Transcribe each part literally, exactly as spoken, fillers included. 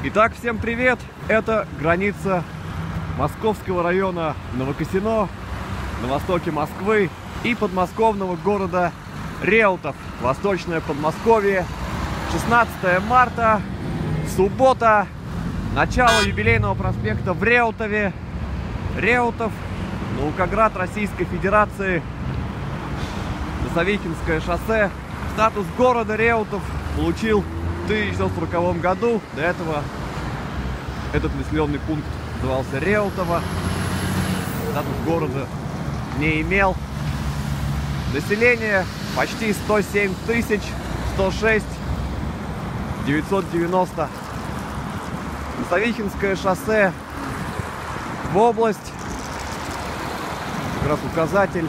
Итак, всем привет! Это граница московского района Новокосино, на востоке Москвы, и подмосковного города Реутов, Восточное Подмосковье. шестнадцатое марта, суббота, начало юбилейного проспекта в Реутове. Реутов, Наукоград Российской Федерации, Носовихинское шоссе. Статус города Реутов получил в тысяча девятьсот сороковом году. До этого этот населенный пункт назывался Реутово. Статус города не имел. Население почти сто семь тысяч сто шесть девятьсот девяносто. Носовихинское шоссе в область. Как раз указатель.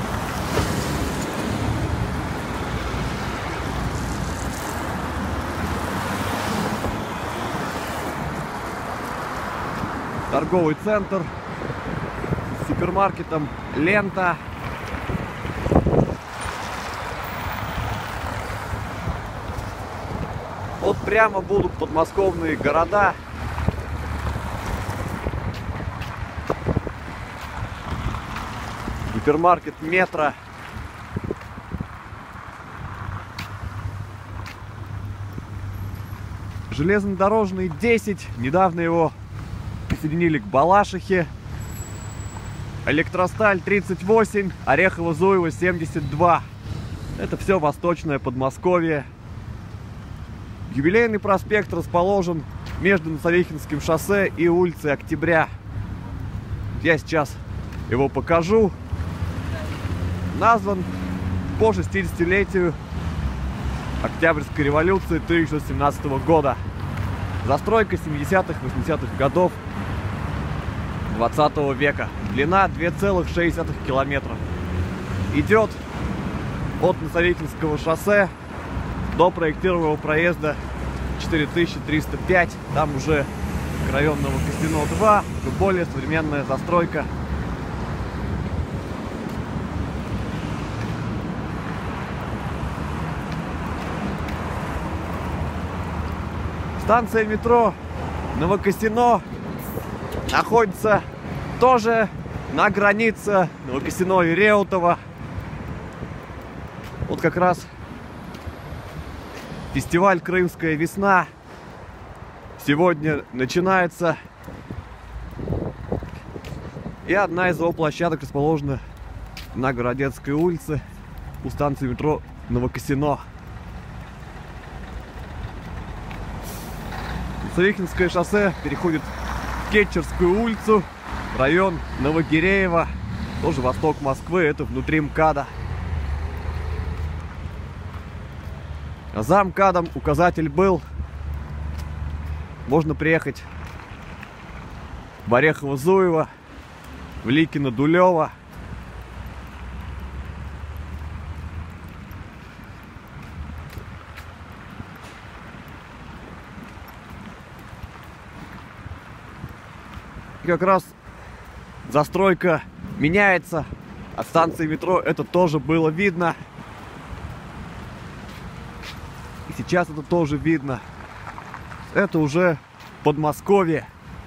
Торговый центр с супермаркетом «Лента». Вот прямо будут подмосковные города. Супермаркет «Метро». Железнодорожный десять. Недавно его присоединили к Балашихе. Электросталь тридцать восемь, Орехово-Зуево семьдесят два. Это все Восточное Подмосковье. Юбилейный проспект расположен между Носовихинским шоссе и улицей Октября. Я сейчас его покажу. Назван по шестидесятилетию Октябрьской революции тысяча девятьсот семнадцатого года. Застройка семидесятых-восьмидесятых годов двадцатого века. Длина две целых шесть десятых километра. Идет от Носовихинского шоссе до проектируемого проезда четыре тысячи триста пять. Там уже район Новокосино два, уже более современная застройка. Станция метро Новокосино находится тоже на границе Новокосино и Реутова. Вот как раз фестиваль «Крымская весна» сегодня начинается. И одна из его площадок расположена на Городецкой улице у станции метро Новокосино. Носовихинское шоссе переходит в Кетчерскую улицу, район Новогиреево, тоже восток Москвы, это внутри МКАДа. А за МКАДом указатель был. Можно приехать в Орехово-Зуево, в Ликино-Дулево. И как раз застройка меняется. От станции метро это тоже было видно. И сейчас это тоже видно. Это уже Подмосковье.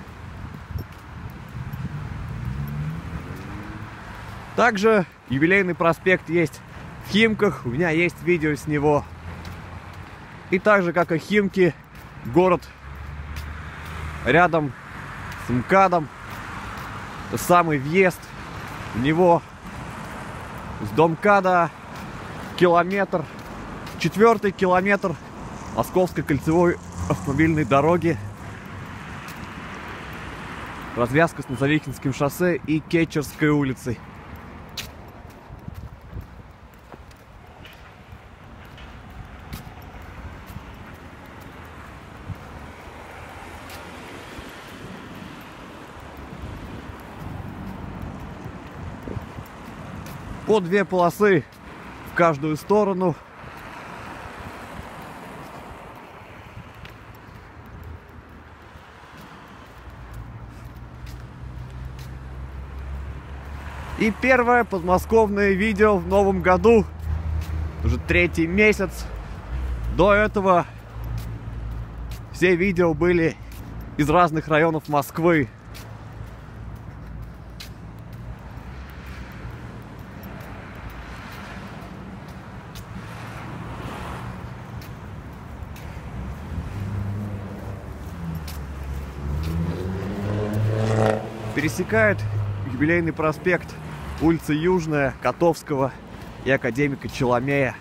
Также юбилейный проспект есть в Химках. У меня есть видео с него. И так же, как и Химки, город рядом с МКАДом. Это самый въезд в него. С до МКАДа километр. Четвертый километр Московской кольцевой автомобильной дороги. Развязка с Носовихинским шоссе и Кетчерской улицей. По две полосы в каждую сторону. И первое подмосковное видео в новом году. Уже третий месяц. До этого все видео были из разных районов Москвы. Пересекает Юбилейный проспект улица Южная, Котовского и Академика Челомея.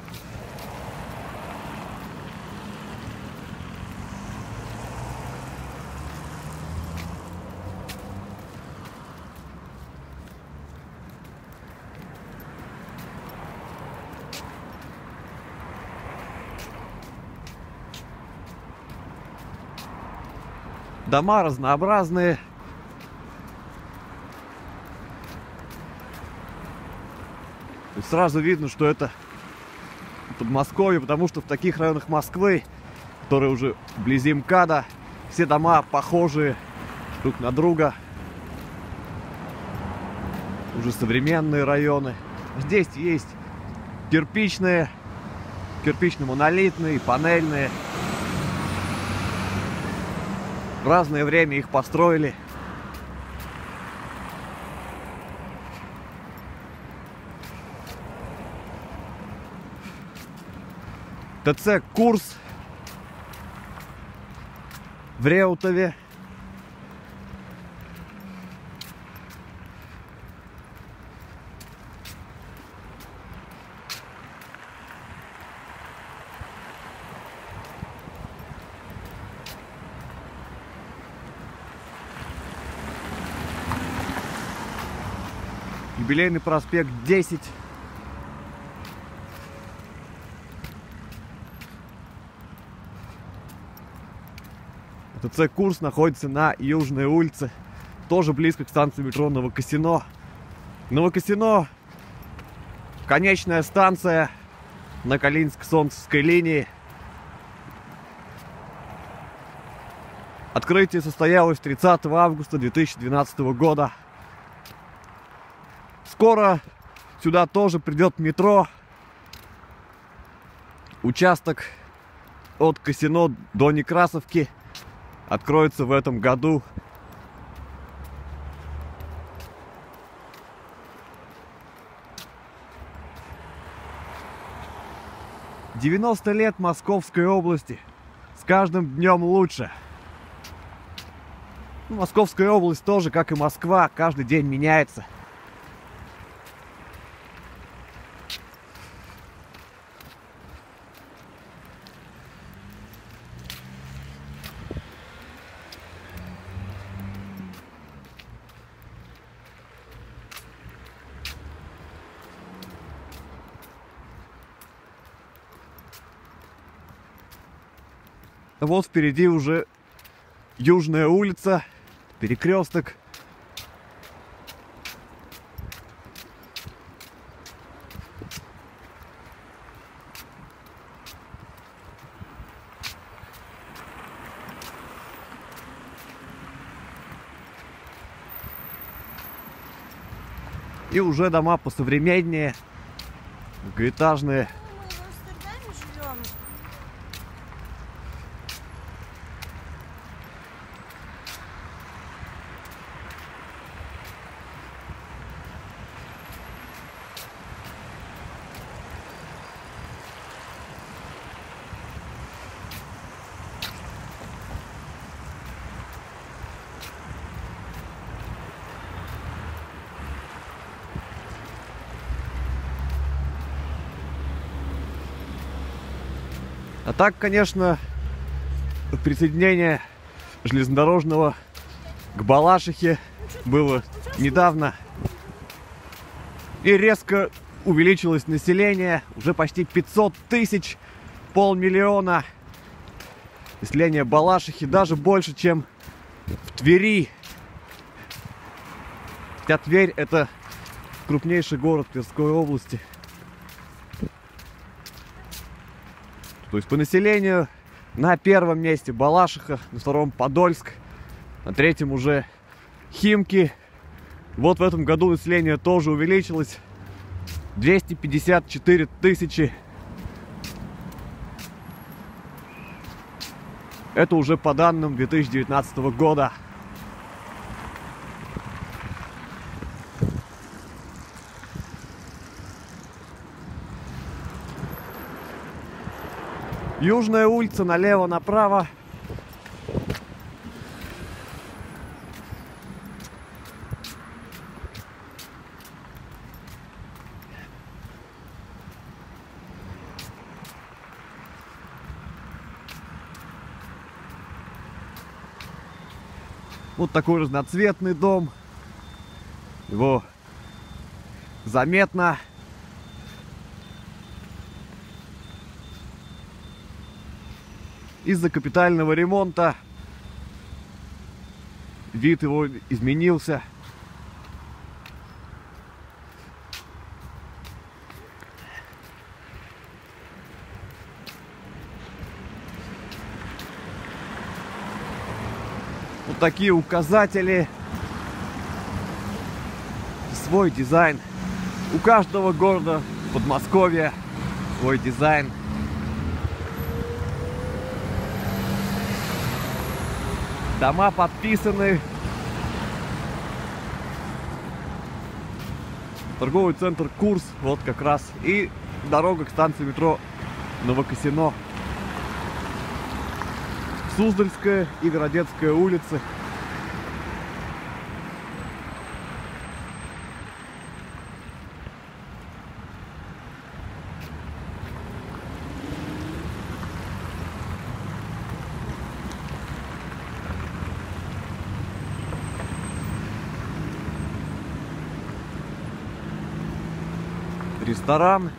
Дома разнообразные. И сразу видно, что это Подмосковье, потому что в таких районах Москвы, которые уже вблизи МКАДа, все дома похожие друг на друга. Уже современные районы. Здесь есть кирпичные, кирпично-монолитные, панельные. В разное время их построили. ТЦ «Курс» в Реутове. Юбилейный проспект десять. ТЦ «Курс» находится на Южной улице, тоже близко к станции метро Новокосино. Новокосино — конечная станция на Калининско-Солнцевской линии. Открытие состоялось тридцатого августа две тысячи двенадцатого года. Скоро сюда тоже придет метро. Участок от Косино до Некрасовки откроется в этом году. девяносто лет Московской области. С каждым днем лучше. Московская область тоже, как и Москва, каждый день меняется. Вот впереди уже Южная улица, перекресток. И уже дома посовременнее, многоэтажные. А так, конечно, присоединение железнодорожного к Балашихе было недавно. И резко увеличилось население. Уже почти пятьсот тысяч, полмиллиона. Население Балашихи даже больше, чем в Твери. Хотя Тверь — это крупнейший город Тверской области. То есть по населению на первом месте Балашиха, на втором Подольск, на третьем уже Химки. Вот в этом году население тоже увеличилось. двести пятьдесят четыре тысячи. Это уже по данным две тысячи девятнадцатого года. Южная улица, налево-направо. Вот такой разноцветный дом. Его заметно. Из-за капитального ремонта вид его изменился. Вот такие указатели. Свой дизайн. У каждого города Подмосковья свой дизайн. Дома подписаны. Торговый центр Курс, вот как раз. И дорога к станции метро Новокосино. Суздальская и Городецкая улицы. Ресторан.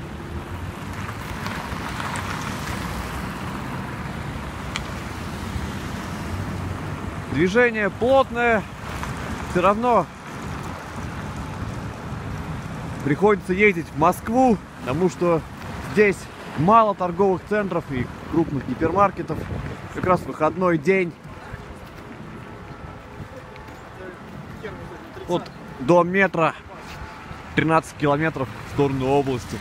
Движение плотное. Все равно приходится ездить в Москву, потому что здесь мало торговых центров и крупных гипермаркетов. Как раз выходной день. Вот до метро тринадцать километров в сторону области.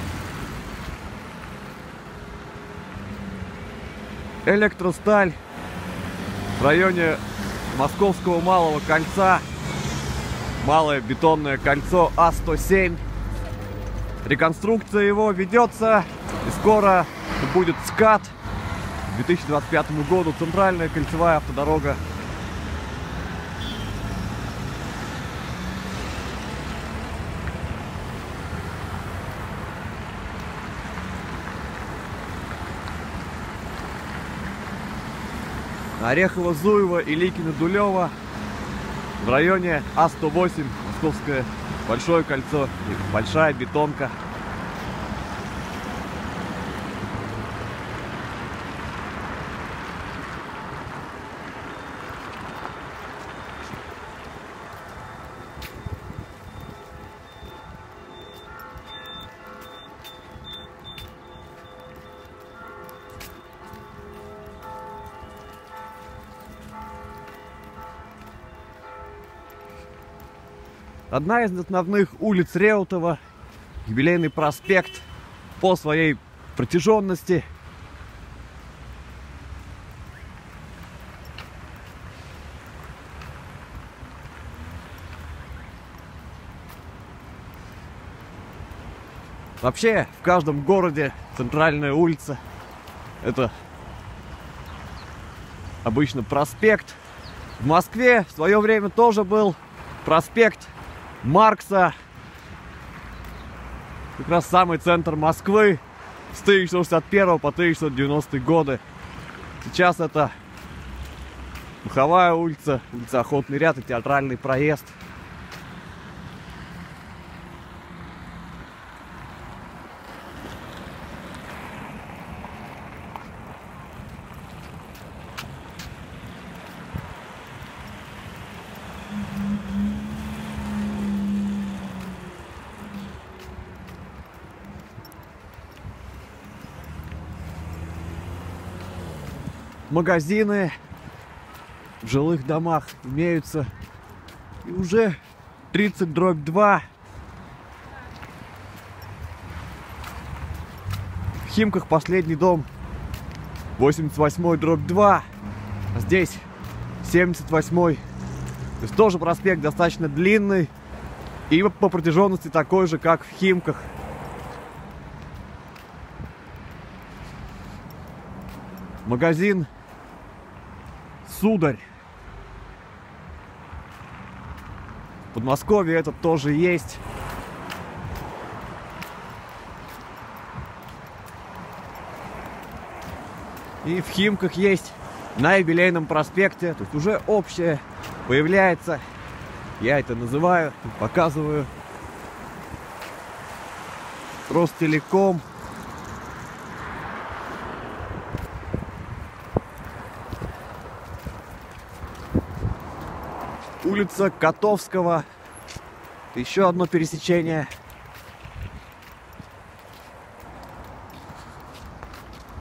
Электросталь в районе Московского Малого Кольца. Малое бетонное кольцо А сто семь. Реконструкция его ведется. И скоро будет скат. К две тысячи двадцать пятому году центральная кольцевая автодорога. Орехово, Зуево и Ликино, Дулево в районе А сто восемь, Московское Большое кольцо и Большая бетонка. Одна из основных улиц Реутова, Юбилейный проспект, по своей протяженности вообще в каждом городе центральная улица — это обычно проспект. В Москве в свое время тоже был проспект Маркса, как раз самый центр Москвы с тысяча девятьсот шестьдесят первого по тысяча девятьсот девяностые годы. Сейчас это Маховая улица, улица Охотный ряд и Театральный проезд. Магазины в жилых домах имеются. И уже тридцать дробь два. В Химках последний дом восемьдесят восьмой дробь два. Здесь семьдесят восьмой. То есть тоже проспект достаточно длинный. И по протяженности такой же, как в Химках. Магазин «Сударь». В Подмосковье это тоже есть. И в Химках есть. На Юбилейном проспекте. То есть уже общее появляется. Я это называю, показываю. Ростелеком. Улица Котовского. Еще одно пересечение.